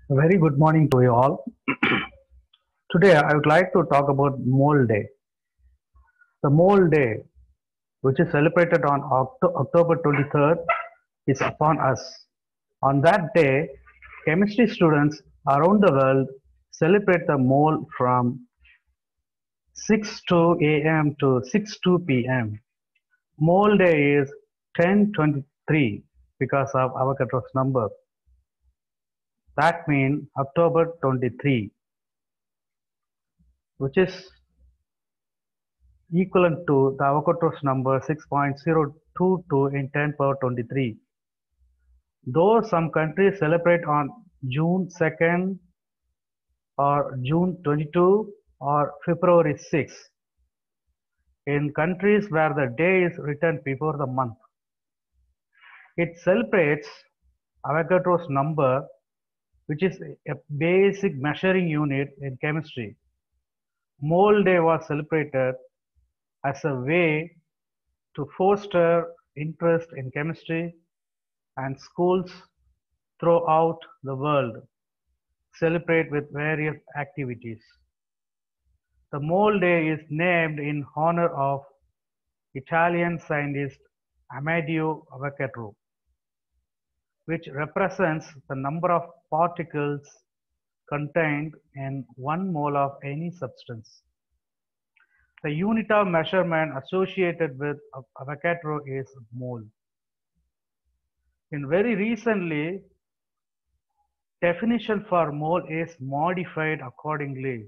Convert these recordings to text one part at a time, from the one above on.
A very good morning to you all. Today, I would like to talk about Mole Day. The Mole Day, which is celebrated on October 23rd, is upon us. On that day, chemistry students around the world celebrate the mole from 6:02 a.m. to 6:02 p.m. Mole Day is 1023 because of Avogadro's number. That means October 23, which is equivalent to the Avogadro's number 6.022 in 10 power 23. Though some countries celebrate on June 2nd or June 22 or February 6, in countries where the day is written before the month, it celebrates Avogadro's number, which is a basic measuring unit in chemistry. Mole Day was celebrated as a way to foster interest in chemistry, and schools throughout the world celebrate with various activities. The Mole Day is named in honor of Italian scientist Amadeo Avogadro, which represents the number of particles contained in 1 mole of any substance. The unit of measurement associated with Avogadro is mole. In very recently, definition for mole is modified accordingly.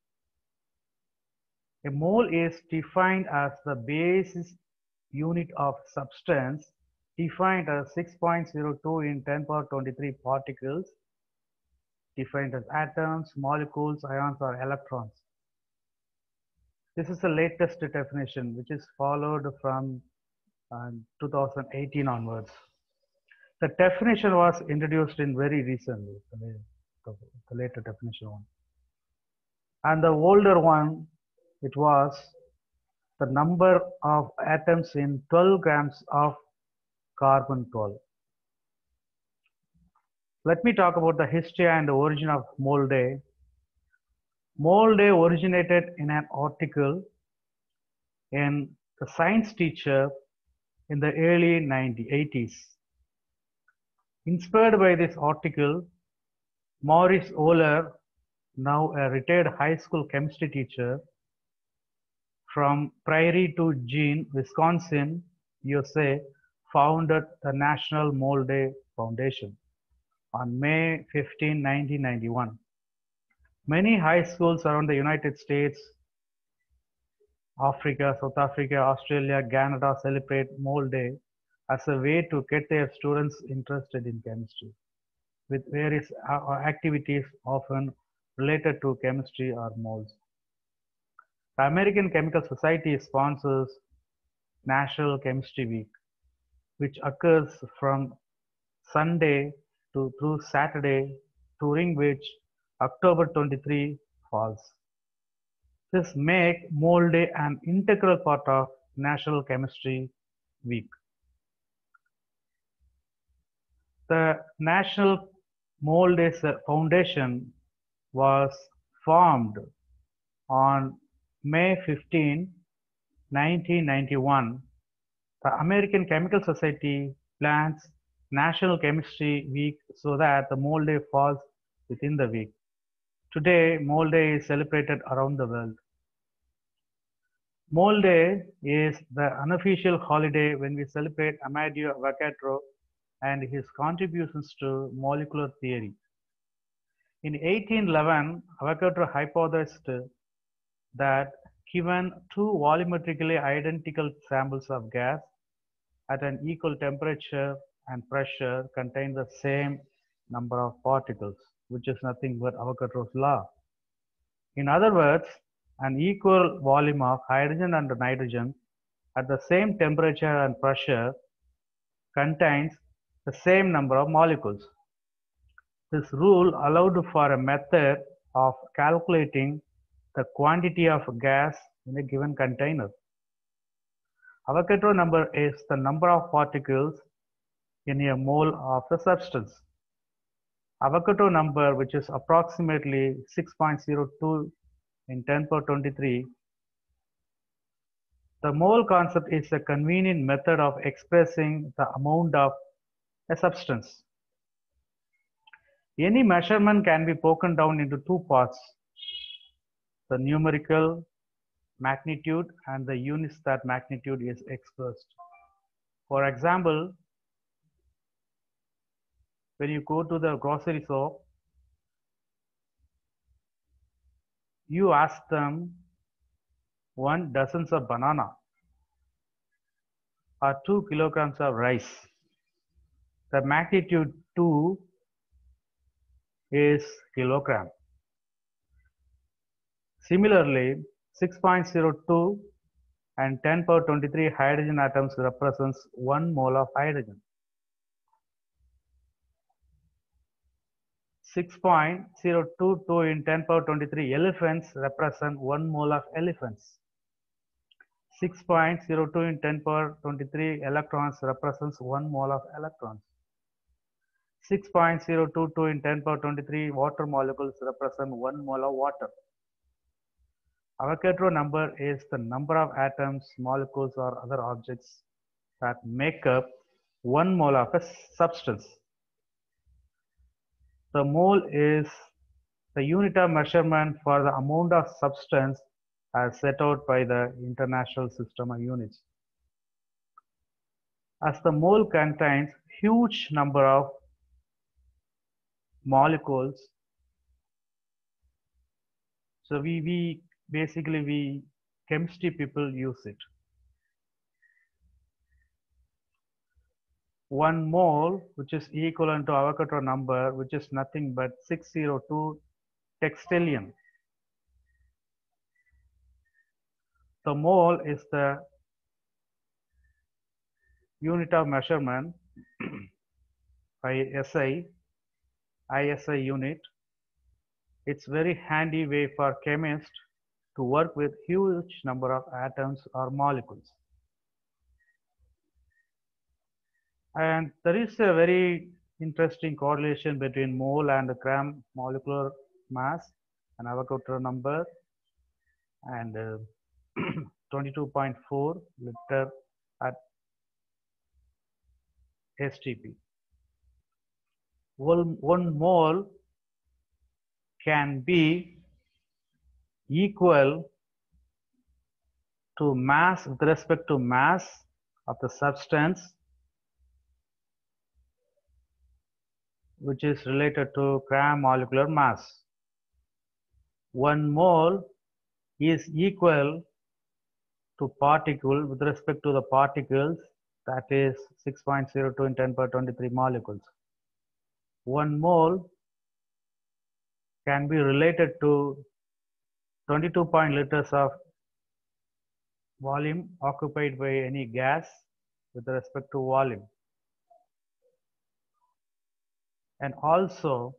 A mole is defined as the basis unit of substance, defined as 6.02 in 10 power 23 particles, defined as atoms, molecules, ions, or electrons. This is the latest definition, which is followed from 2018 onwards. The definition was introduced in very recently, the later definition one. And the older one, it was the number of atoms in 12 grams of carbon 12. Let me talk about the history and the origin of Mole Day. Mole Day originated in an article in the Science Teacher in the early 80s. Inspired by this article, Maurice Oller, now a retired high school chemistry teacher from Prairie to Jean, Wisconsin, USA, founded the National Mole Day Foundation on May 15, 1991. Many high schools around the United States, Africa, South Africa, Australia, Canada celebrate Mole Day as a way to get their students interested in chemistry, with various activities often related to chemistry or moles. The American Chemical Society sponsors National Chemistry Week, which occurs from Sunday through Saturday, during which October 23 falls. This makes Mole Day an integral part of National Chemistry Week. The National Mole Day Foundation was formed on May 15, 1991. The American Chemical Society plans National Chemistry Week so that the Mole Day falls within the week. Today, Mole Day is celebrated around the world. Mole Day is the unofficial holiday when we celebrate Amadeo Avogadro and his contributions to molecular theory. In 1811, Avogadro hypothesized that given two volumetrically identical samples of gas at an equal temperature and pressure contain the same number of particles, which is nothing but Avogadro's law. In other words, an equal volume of hydrogen and nitrogen at the same temperature and pressure contains the same number of molecules. This rule allowed for a method of calculating the quantity of gas in a given container. Avogadro number is the number of particles in a mole of the substance. Avogadro number, which is approximately 6.02 in 10 power 23. The mole concept is a convenient method of expressing the amount of a substance. Any measurement can be broken down into two parts, the numerical magnitude and the units that magnitude is expressed. For example, when you go to the grocery shop, you ask them 1 dozen of banana or 2 kilograms of rice. The magnitude 2 is kilogram. Similarly, 6.02 and 10 power 23 hydrogen atoms represents 1 mole of hydrogen. 6.022 in 10 power 23 elephants represent 1 mole of elephants. 6.02 in 10 power 23 electrons represents 1 mole of electrons. 6.022 in 10 power 23 water molecules represent 1 mole of water. Avogadro number is the number of atoms, molecules, or other objects that make up 1 mole of a substance. The mole is the unit of measurement for the amount of substance as set out by the International System of Units. As the mole contains huge number of molecules, so we chemistry people use it. 1 mole, which is equivalent to Avogadro number, which is nothing but 602 textillion. The mole is the unit of measurement by ISI unit. It's very handy way for chemists to work with huge number of atoms or molecules. And there is a very interesting correlation between mole and gram molecular mass and Avogadro number, and 22.4 liter at STP. 1 mole can be equal to mass with respect to mass of the substance, which is related to gram molecular mass. 1 mole is equal to particle with respect to the particles, that is 6.02 in 10 power 23 molecules. 1 mole can be related to 22 liters of volume occupied by any gas with respect to volume. And also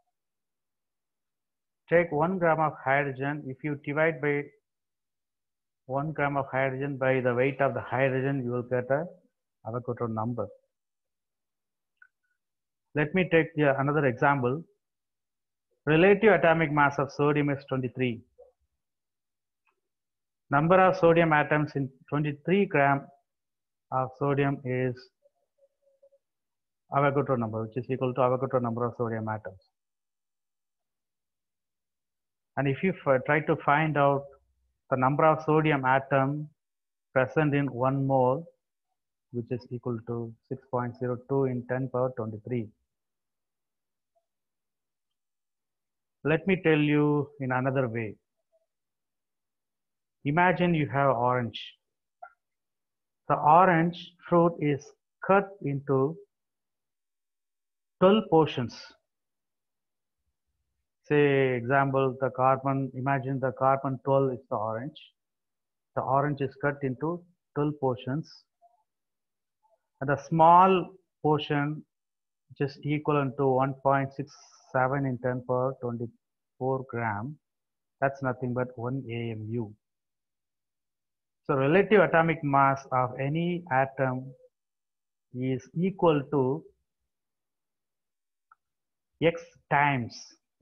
take 1 gram of hydrogen. If you divide by 1 gram of hydrogen by the weight of the hydrogen, you will get a Avogadro number. Let me take another example. Relative atomic mass of sodium is 23. Number of sodium atoms in 23 gram of sodium is Avogadro number, which is equal to Avogadro number of sodium atoms. And if you try to find out the number of sodium atom present in 1 mole, which is equal to 6.02 in 10 power 23. Let me tell you in another way. Imagine you have orange. The orange fruit is cut into 12 portions. Say example, the carbon, imagine the carbon 12 is the orange. The orange is cut into 12 portions. And the small portion, which is equivalent to 1.67 in 10 power 24 gram, that's nothing but 1 AMU. So relative atomic mass of any atom is equal to x times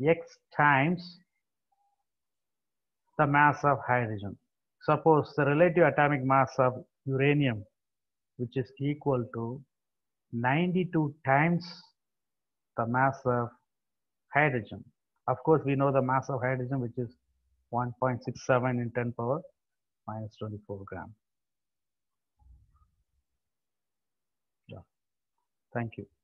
the mass of hydrogen. Suppose the relative atomic mass of uranium, which is equal to 92 times the mass of hydrogen. Of course, we know the mass of hydrogen, which is 1.67 in 10 power minus 24 gram. Yeah. Thank you.